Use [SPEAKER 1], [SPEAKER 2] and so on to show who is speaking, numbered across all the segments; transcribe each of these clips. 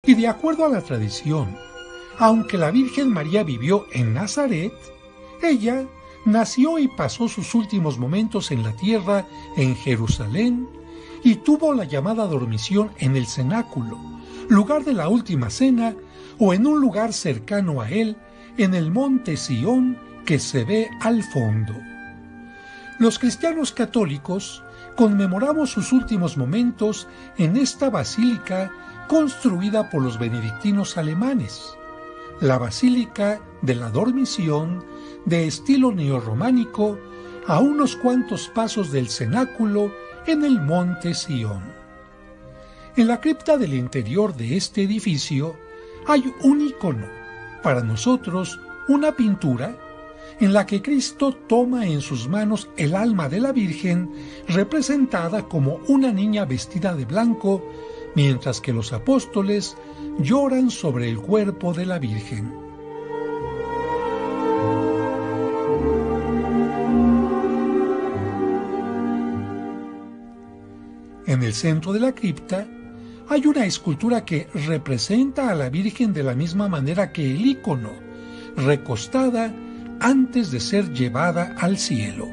[SPEAKER 1] Y de acuerdo a la tradición, aunque la Virgen María vivió en Nazaret, ella nació y pasó sus últimos momentos en la tierra, en Jerusalén, y tuvo la llamada dormición en el cenáculo, lugar de la última cena, o en un lugar cercano a él, en el monte Sión que se ve al fondo. Los cristianos católicos conmemoramos sus últimos momentos en esta basílica construida por los benedictinos alemanes, la Basílica de la Dormición, de estilo neorrománico, a unos cuantos pasos del cenáculo en el monte Sión. En la cripta del interior de este edificio hay un icono, para nosotros una pintura, en la que Cristo toma en sus manos el alma de la Virgen, representada como una niña vestida de blanco, mientras que los apóstoles lloran sobre el cuerpo de la Virgen. En el centro de la cripta hay una escultura que representa a la Virgen de la misma manera que el icono, recostada antes de ser llevada al cielo.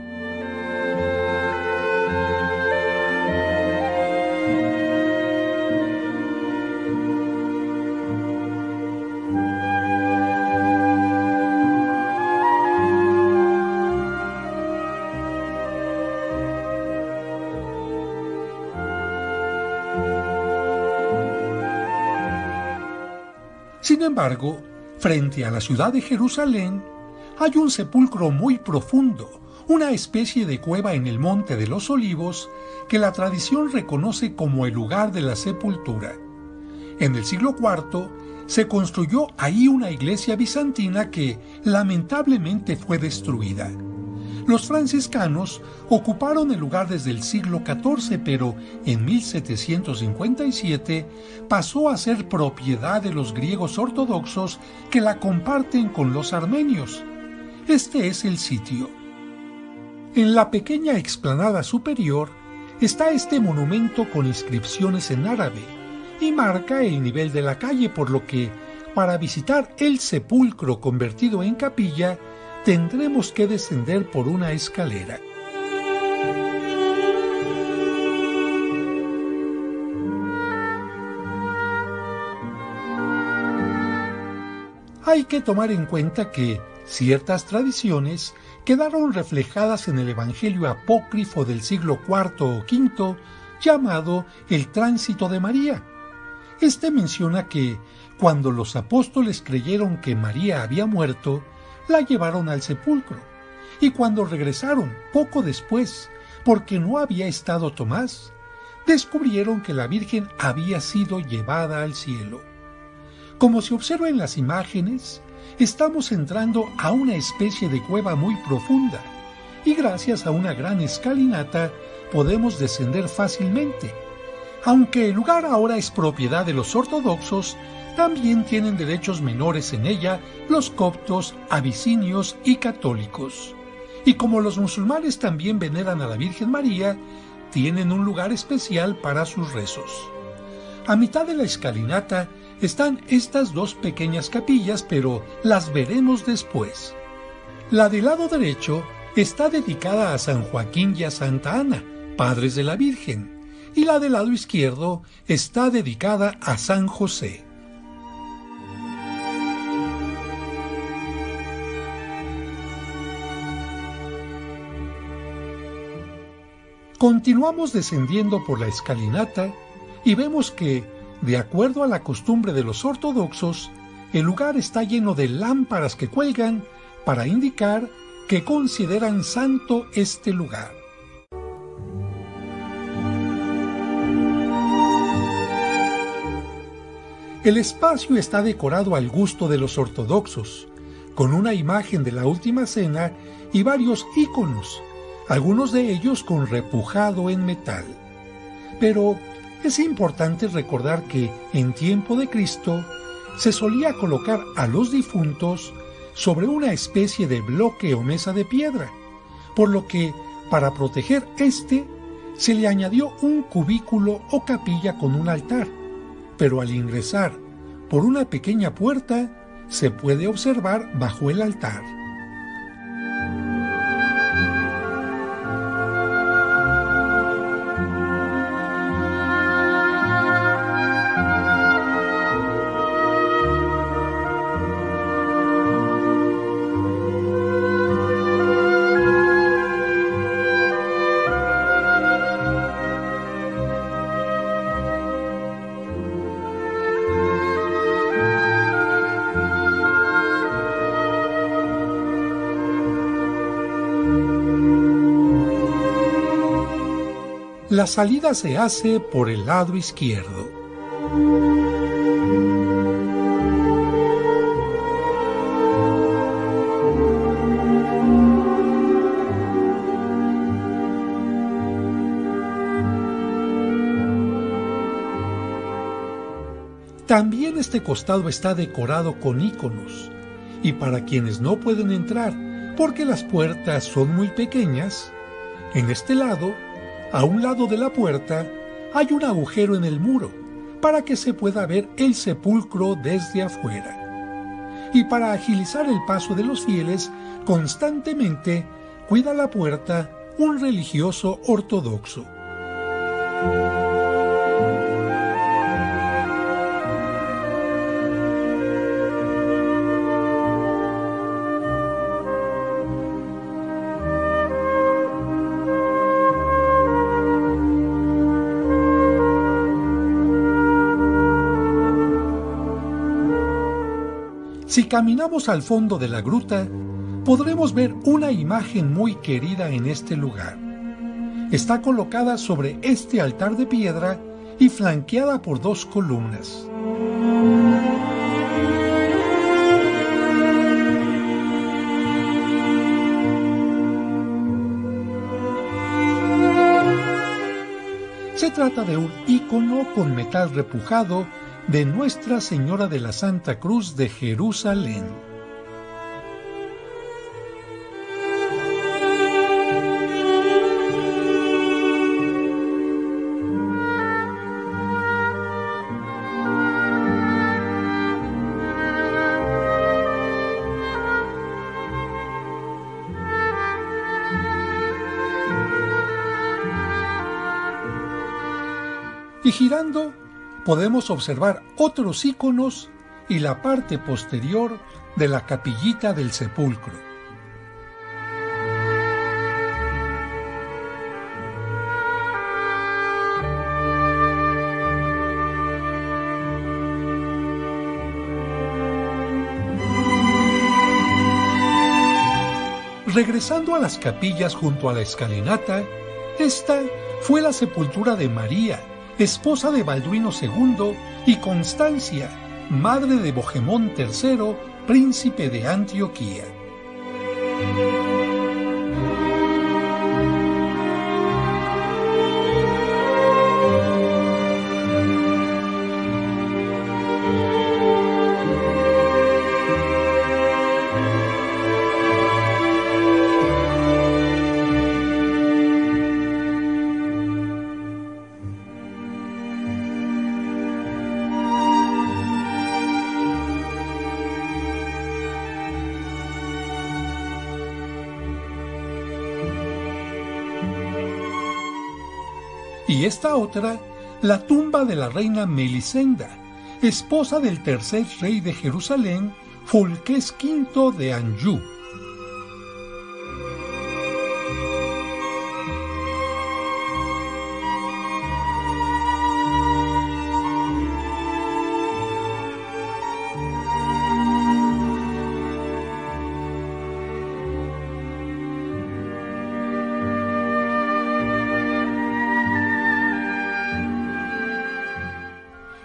[SPEAKER 1] Sin embargo, frente a la ciudad de Jerusalén, hay un sepulcro muy profundo, una especie de cueva en el Monte de los Olivos, que la tradición reconoce como el lugar de la sepultura. En el siglo IV se construyó ahí una iglesia bizantina que lamentablemente fue destruida. Los franciscanos ocuparon el lugar desde el siglo XIV, pero en 1757 pasó a ser propiedad de los griegos ortodoxos que la comparten con los armenios. Este es el sitio. En la pequeña explanada superior está este monumento con inscripciones en árabe y marca el nivel de la calle, por lo que, para visitar el sepulcro convertido en capilla, tendremos que descender por una escalera. Hay que tomar en cuenta que ciertas tradiciones quedaron reflejadas en el Evangelio apócrifo del siglo IV o V, llamado el Tránsito de María. Este menciona que, cuando los apóstoles creyeron que María había muerto, la llevaron al sepulcro, y cuando regresaron poco después, porque no había estado Tomás, descubrieron que la Virgen había sido llevada al cielo. Como se observa en las imágenes, estamos entrando a una especie de cueva muy profunda, y gracias a una gran escalinata podemos descender fácilmente. Aunque el lugar ahora es propiedad de los ortodoxos, también tienen derechos menores en ella los coptos, abisinios y católicos. Y como los musulmanes también veneran a la Virgen María, tienen un lugar especial para sus rezos. A mitad de la escalinata están estas dos pequeñas capillas, pero las veremos después. La del lado derecho está dedicada a San Joaquín y a Santa Ana, padres de la Virgen, y la del lado izquierdo está dedicada a San José. Continuamos descendiendo por la escalinata y vemos que, de acuerdo a la costumbre de los ortodoxos, el lugar está lleno de lámparas que cuelgan para indicar que consideran santo este lugar. El espacio está decorado al gusto de los ortodoxos, con una imagen de la Última Cena y varios íconos, algunos de ellos con repujado en metal. Pero es importante recordar que en tiempo de Cristo se solía colocar a los difuntos sobre una especie de bloque o mesa de piedra, por lo que, para proteger se le añadió un cubículo o capilla con un altar, pero al ingresar por una pequeña puerta, se puede observar bajo el altar. La salida se hace por el lado izquierdo. También este costado está decorado con íconos, y para quienes no pueden entrar porque las puertas son muy pequeñas, en este lado, a un lado de la puerta, hay un agujero en el muro para que se pueda ver el sepulcro desde afuera. Y para agilizar el paso de los fieles, constantemente cuida la puerta un religioso ortodoxo. Si caminamos al fondo de la gruta, podremos ver una imagen muy querida en este lugar. Está colocada sobre este altar de piedra y flanqueada por 2 columnas. Se trata de un ícono con metal repujado de Nuestra Señora de la Santa Cruz de Jerusalén. Y girando, podemos observar otros íconos y la parte posterior de la capillita del sepulcro. Regresando a las capillas junto a la escalinata, esta fue la sepultura de María, esposa de Balduino II, y Constancia, madre de Bohemond III, príncipe de Antioquía. Y esta otra, la tumba de la reina Melisenda, esposa del tercer rey de Jerusalén, Folqués V de Anjou,